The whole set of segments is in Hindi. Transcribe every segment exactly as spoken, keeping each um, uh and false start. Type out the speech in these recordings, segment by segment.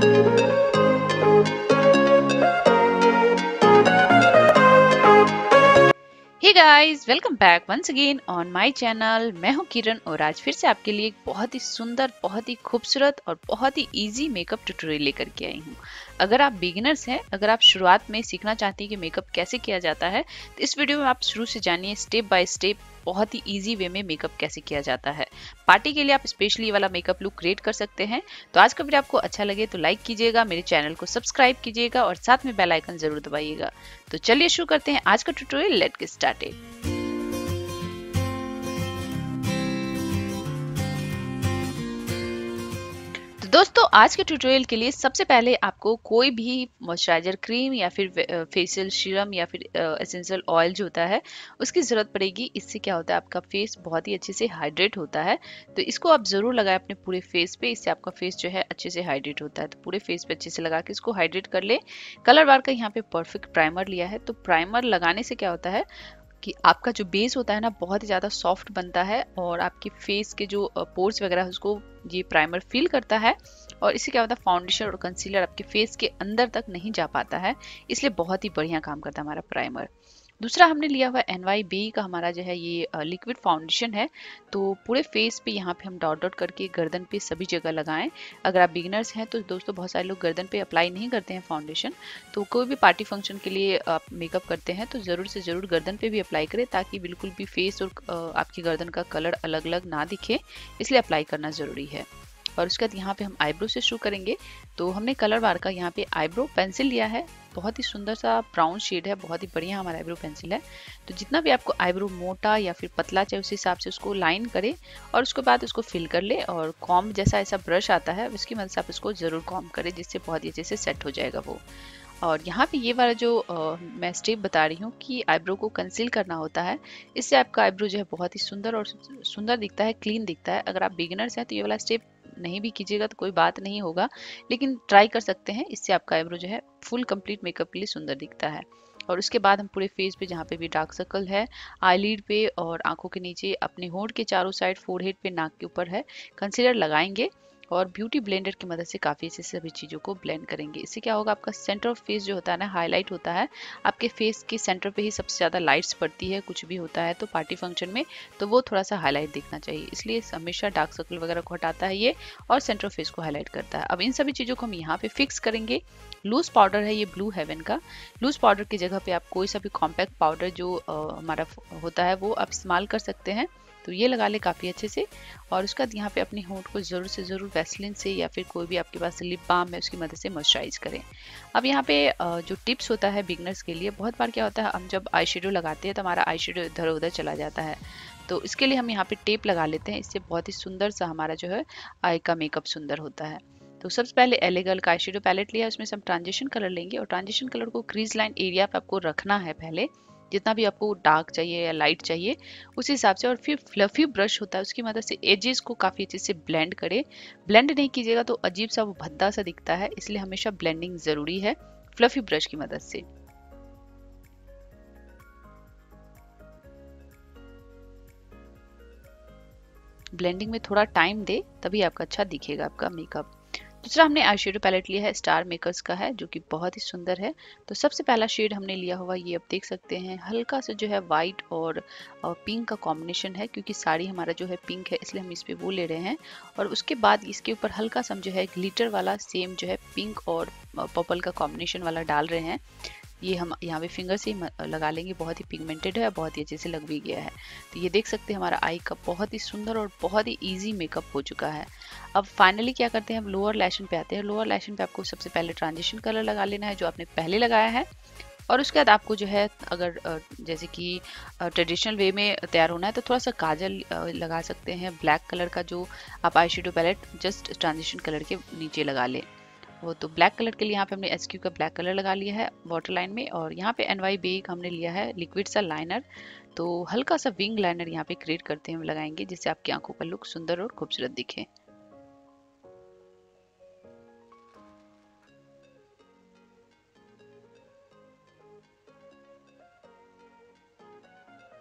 Hey guys, welcome back once again on my channel. मैं हूं किरण और आज फिर से आपके लिए एक बहुत ही सुंदर, बहुत ही खूबसूरत और बहुत ही इजी मेकअप ट्यूटोरियल लेकर के आई हूं। अगर आप बिगिनर्स हैं, अगर आप शुरुआत में सीखना चाहती हैं कि मेकअप कैसे किया जाता है, तो इस वीडियो में आप शुरू से जानिए स्टेप बाय स्टेप बहुत ही इजी वे में मेकअप कैसे किया जाता है। पार्टी के लिए आप स्पेशली ये वाला मेकअप लुक क्रिएट कर सकते हैं। तो आज का वीडियो आपको अच्छा लगे तो लाइक कीजिएगा, मेरे चैनल को सब्सक्राइब कीजिएगा और साथ में बेल आइकन जरूर दबाइएगा। तो चलिए शुरू करते हैं आज का ट्यूटोरियल। Let's get started. तो दोस्तों, आज के ट्यूटोरियल के लिए सबसे पहले आपको कोई भी मॉइस्चराइजर क्रीम या फिर फेशियल सीरम या फिर एसेंशियल ऑयल जो होता है उसकी ज़रूरत पड़ेगी। इससे क्या होता है, आपका फेस बहुत ही अच्छे से हाइड्रेट होता है। तो इसको आप ज़रूर लगाएं अपने पूरे फेस पे, इससे आपका फेस जो है अच्छे से हाइड्रेट होता है। तो पूरे फेस पे अच्छे से लगा के इसको हाइड्रेट कर ले। कलर बार का यहाँ पे परफेक्ट प्राइमर लिया है। तो प्राइमर लगाने से क्या होता है कि आपका जो बेस होता है ना, बहुत ही ज़्यादा सॉफ्ट बनता है और आपके फेस के जो पोर्स वगैरह है उसको ये प्राइमर फिल करता है। और इससे क्या होता है, फाउंडेशन और कंसीलर आपके फेस के अंदर तक नहीं जा पाता है, इसलिए बहुत ही बढ़िया काम करता है हमारा प्राइमर। दूसरा हमने लिया हुआ एन वाई बी का हमारा जो है ये लिक्विड फाउंडेशन है। तो पूरे फेस पे यहाँ पे हम डॉट डॉट करके गर्दन पे सभी जगह लगाएं। अगर आप बिगिनर्स हैं तो दोस्तों, बहुत सारे लोग गर्दन पे अप्लाई नहीं करते हैं फाउंडेशन। तो कोई भी पार्टी फंक्शन के लिए आप मेकअप करते हैं तो ज़रूर से ज़रूर गर्दन पे भी अप्लाई करें, ताकि बिल्कुल भी फेस और आपकी गर्दन का कलर अलग अलग ना दिखे, इसलिए अप्लाई करना ज़रूरी है। और उसके बाद यहाँ पे हम आईब्रो से शुरू करेंगे। तो हमने कलर बार का यहाँ पे आईब्रो पेंसिल लिया है। बहुत ही सुंदर सा ब्राउन शेड है, बहुत ही बढ़िया हमारा आईब्रो पेंसिल है। तो जितना भी आपको आईब्रो मोटा या फिर पतला चाहिए उस हिसाब से उसको लाइन करें और उसके बाद उसको फिल कर ले। और कॉम्ब जैसा ऐसा ब्रश आता है, उसकी मदद से आप इसको जरूर कॉम्ब करें, जिससे बहुत ही अच्छे से सेट हो जाएगा वो। और यहाँ पे ये वाला जो आ, मैं स्टेप बता रही हूँ कि आईब्रो को कंसील करना होता है। इससे आपका आईब्रो जो है बहुत ही सुंदर और सुंदर दिखता है, क्लीन दिखता है। अगर आप बिगिनर्स हैं तो ये वाला स्टेप नहीं भी कीजिएगा तो कोई बात नहीं होगा, लेकिन ट्राई कर सकते हैं। इससे आपका आईब्रो जो है फुल कंप्लीट मेकअप के लिए सुंदर दिखता है। और उसके बाद हम पूरे फेस पे जहाँ पे भी डार्क सर्कल है, आईलिड पे और आंखों के नीचे, अपने होंठ के चारों साइड, फोरहेड पे, नाक के ऊपर है, कंसीलर लगाएंगे और ब्यूटी ब्लेंडर की मदद से काफ़ी अच्छे से सभी चीज़ों को ब्लेंड करेंगे। इससे क्या होगा, आपका सेंटर ऑफ फेस जो होता है ना, हाईलाइट होता है। आपके फेस के सेंटर पे ही सबसे ज़्यादा लाइट्स पड़ती है, कुछ भी होता है तो पार्टी फंक्शन में, तो वो थोड़ा सा हाईलाइट दिखना चाहिए। इसलिए हमेशा डार्क सर्कल वगैरह को हटाता है ये और सेंटर ऑफ फेस को हाईलाइट करता है। अब इन सभी चीज़ों को हम यहाँ पे फिक्स करेंगे। लूज पाउडर है ये ब्लू हेवन का। लूज पाउडर की जगह पे आप कोई सा भी कॉम्पैक्ट पाउडर जो आ, हमारा होता है वो आप इस्तेमाल कर सकते हैं। तो ये लगा ले काफ़ी अच्छे से। और उसके बाद यहाँ पे अपने होंठ को ज़रूर से ज़रूर वैसलिन से या फिर कोई भी आपके पास लिप बाम है उसकी मदद से मॉइस्चराइज करें। अब यहाँ पे जो टिप्स होता है बिगनर्स के लिए, बहुत बार क्या होता है, हम जब आई शेडो लगाते हैं तो हमारा आई शेडो इधर उधर चला जाता है। तो इसके लिए हम यहाँ पे टेप लगा लेते हैं। इससे बहुत ही सुंदर सा हमारा जो है आई का मेकअप सुंदर होता है। तो सबसे पहले एलेगल का आई शेडो पैलेट लिया, उसमें से हम ट्रांजिशन कलर लेंगे और ट्रांजिशन कलर को क्रीज लाइन एरिया पे आपको रखना है पहले, जितना भी आपको डार्क चाहिए या लाइट चाहिए उस हिसाब से। और फिर फ्लफी ब्रश होता है, उसकी मदद से एजेस को काफ़ी अच्छे से ब्लेंड करें। ब्लेंड नहीं कीजिएगा तो अजीब सा वो भद्दा सा दिखता है, इसलिए हमेशा ब्लेंडिंग ज़रूरी है फ्लफी ब्रश की मदद से। ब्लेंडिंग में थोड़ा टाइम दे, तभी आपका अच्छा दिखेगा आपका मेकअप। दूसरा हमने आई शेडो पैलेट लिया है, स्टार मेकर्स का है, जो कि बहुत ही सुंदर है। तो सबसे पहला शेड हमने लिया हुआ ये आप देख सकते हैं, हल्का सा जो है वाइट और पिंक का कॉम्बिनेशन है, क्योंकि साड़ी हमारा जो है पिंक है इसलिए हम इस पे वो ले रहे हैं। और उसके बाद इसके ऊपर हल्का सा हम जो है ग्लिटर वाला सेम जो है पिंक और पर्पल का कॉम्बिनेशन वाला डाल रहे हैं। ये हम यहाँ पे फिंगर से ही लगा लेंगे, बहुत ही पिगमेंटेड है, बहुत ही अच्छे से लग भी गया है। तो ये देख सकते हैं हमारा आई का बहुत ही सुंदर और बहुत ही इजी मेकअप हो चुका है। अब फाइनली क्या करते हैं, हम लोअर लैशन पे आते हैं। लोअर लैशन पे आपको सबसे पहले ट्रांजिशन कलर लगा लेना है जो आपने पहले लगाया है। और उसके बाद आपको जो है, अगर जैसे कि ट्रेडिशनल वे में तैयार होना है तो थोड़ा सा काजल लगा सकते हैं, ब्लैक कलर का जो आप eye shadow palette just transition colour के नीचे लगा लें। वो तो ब्लैक कलर के लिए यहाँ पे हमने एस क्यू का ब्लैक कलर लगा लिया है वाटर लाइन में। और यहाँ पे एन वाई बी का हमने लिया है लिक्विड सा लाइनर। तो हल्का सा विंग लाइनर यहाँ पे क्रिएट करते हुए लगाएंगे, जिससे आपकी आंखों का लुक सुंदर और खूबसूरत दिखे।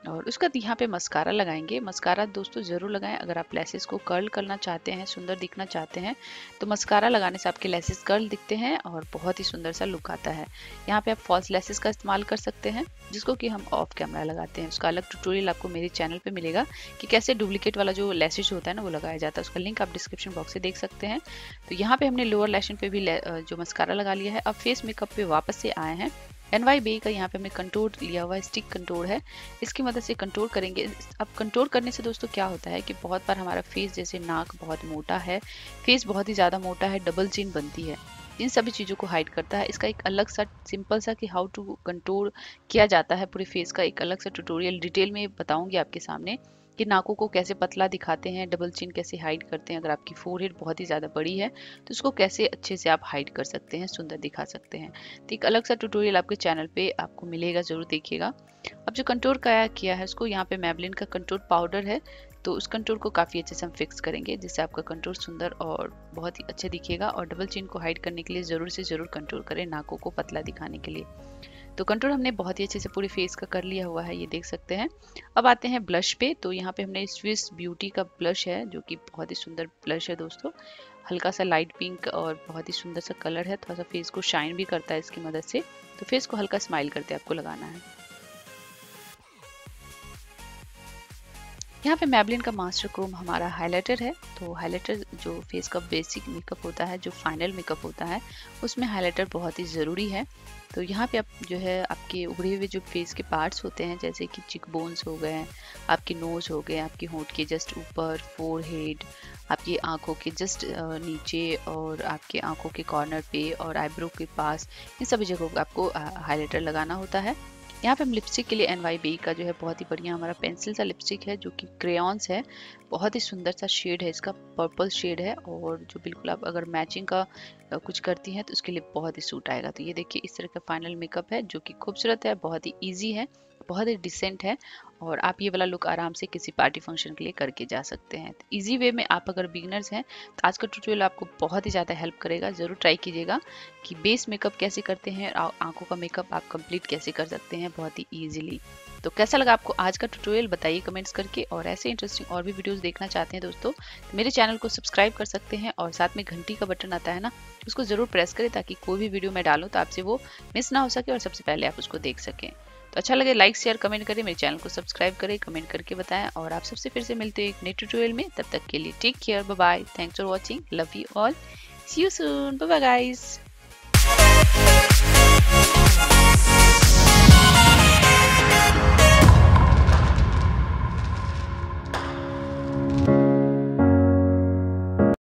और उसका यहाँ पे मस्कारा लगाएंगे। मस्कारा दोस्तों ज़रूर लगाएं अगर आप लेसेस को कर्ल करना चाहते हैं, सुंदर दिखना चाहते हैं, तो मस्कारा लगाने से आपके लेसेस कर्ल दिखते हैं और बहुत ही सुंदर सा लुक आता है। यहाँ पे आप फॉल्स लेसेस का इस्तेमाल कर सकते हैं, जिसको कि हम ऑफ कैमरा लगाते हैं। उसका अलग ट्यूटोरियल आपको मेरे चैनल पे मिलेगा कि कैसे डुप्लीकेट वाला जो लेसेस होता है ना वो लगाया जाता है। उसका लिंक आप डिस्क्रिप्शन बॉक्स से देख सकते हैं। तो यहाँ पे हमने लोअर लैशन पे भी जो मस्कारा लगा लिया है। अब फेस मेकअप पे वापस से आए हैं। एन वाई बी का यहाँ पे हमने कंटूर लिया हुआ है, स्टिक कंटूर है, इसकी मदद से कंटूर करेंगे। अब कंटूर करने से दोस्तों क्या होता है कि बहुत बार हमारा फेस, जैसे नाक बहुत मोटा है, फेस बहुत ही ज़्यादा मोटा है, डबल चिन बनती है, इन सभी चीज़ों को हाइड करता है। इसका एक अलग सा सिंपल सा कि हाउ टू कंटूर किया जाता है पूरे फेस का एक अलग सा ट्यूटोरियल डिटेल में बताऊंगी आपके सामने कि नाकों को कैसे पतला दिखाते हैं, डबल चिन कैसे हाइड करते हैं। अगर आपकी फोरहेड बहुत ही ज़्यादा बड़ी है तो उसको कैसे अच्छे से आप हाइड कर सकते हैं, सुंदर दिखा सकते हैं। तो एक अलग सा ट्यूटोरियल आपके चैनल पे आपको मिलेगा, ज़रूर देखिएगा। अब जो कंटूर का किया है उसको, यहाँ पे मैबलिन का कंटूर पाउडर है, तो उस कंटूर को काफ़ी अच्छे से हम फिक्स करेंगे, जिससे आपका कंटूर सुंदर और बहुत ही अच्छा दिखेगा। और डबल चिन को हाइड करने के लिए ज़रूर से ज़रूर कंटूर करें, नाकों को पतला दिखाने के लिए। तो कंटूर हमने बहुत ही अच्छे से पूरे फेस का कर लिया हुआ है, ये देख सकते हैं। अब आते हैं ब्लश पे। तो यहाँ पे हमने स्विस ब्यूटी का ब्लश है, जो कि बहुत ही सुंदर ब्लश है दोस्तों, हल्का सा लाइट पिंक और बहुत ही सुंदर सा कलर है, थोड़ा सा फेस को शाइन भी करता है इसकी मदद से। तो फेस को हल्का स्माइल करते आपको लगाना है। यहाँ पे मैबलिन का मास्टर क्रोम हमारा हाइलाइटर है। तो हाइलाइटर जो फेस का बेसिक मेकअप होता है, जो फाइनल मेकअप होता है, उसमें हाइलाइटर बहुत ही ज़रूरी है। तो यहाँ पे आप जो है आपके उभरे हुए जो फेस के पार्ट्स होते हैं, जैसे कि चिक बोन्स हो गए, आपके नोज हो गए, आपके होंठ के जस्ट ऊपर, फोरहेड, आपकी आंखों के जस्ट नीचे और आपके आंखों के कॉर्नर पे और आईब्रो के पास, इन सभी जगहों पर आपको हाइलाइटर लगाना होता है। यहाँ पे हम लिपस्टिक के लिए एन वाई बी का जो है बहुत ही बढ़िया हमारा पेंसिल सा लिपस्टिक है, जो कि क्रेयॉन्स है, बहुत ही सुंदर सा शेड है इसका, पर्पल शेड है, और जो बिल्कुल आप अगर मैचिंग का कुछ करती हैं तो उसके लिए बहुत ही सूट आएगा। तो ये देखिए इस तरह का फाइनल मेकअप है, जो कि खूबसूरत है, बहुत ही ईजी है, बहुत ही डिसेंट है, और आप ये वाला लुक आराम से किसी पार्टी फंक्शन के लिए करके जा सकते हैं। तो ईजी वे में आप अगर बिगनर्स हैं तो आज का ट्यूटोरियल आपको बहुत ही ज़्यादा हेल्प करेगा। ज़रूर ट्राई कीजिएगा कि बेस मेकअप कैसे करते हैं, आंखों का मेकअप आप कंप्लीट कैसे कर सकते हैं बहुत ही ईजिली। तो कैसा लगा आपको आज का ट्यूटोरियल बताइए कमेंट्स करके। और ऐसे इंटरेस्टिंग और भी वीडियोस देखना चाहते हैं दोस्तों तो मेरे चैनल को सब्सक्राइब कर सकते हैं, और साथ में घंटी का बटन आता है ना, उसको ज़रूर प्रेस करें ताकि कोई भी वीडियो मैं डालूँ तो आपसे वो मिस ना हो सके और सबसे पहले आप उसको देख सकें। तो अच्छा लगे लाइक शेयर कमेंट करें, मेरे चैनल को सब्सक्राइब करें, कमेंट करके बताएं, और आप सबसे फिर से मिलते हैं एक नए ट्यूटोरियल में। तब तक के लिए take care, bye bye, thanks for watching, love you all, see you soon, bye bye guys.